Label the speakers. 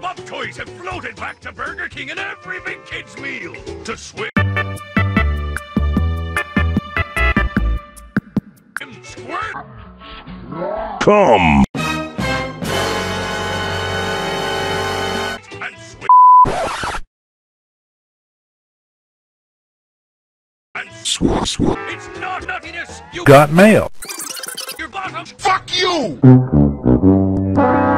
Speaker 1: Pop toys have floated back to Burger King and every big kid's meal. To swim, squirt,
Speaker 2: Come.
Speaker 1: and swim. And
Speaker 2: Swat, swat.
Speaker 1: it's not nuttiness. You
Speaker 2: Got mail.
Speaker 1: your bottom.
Speaker 2: Fuck you!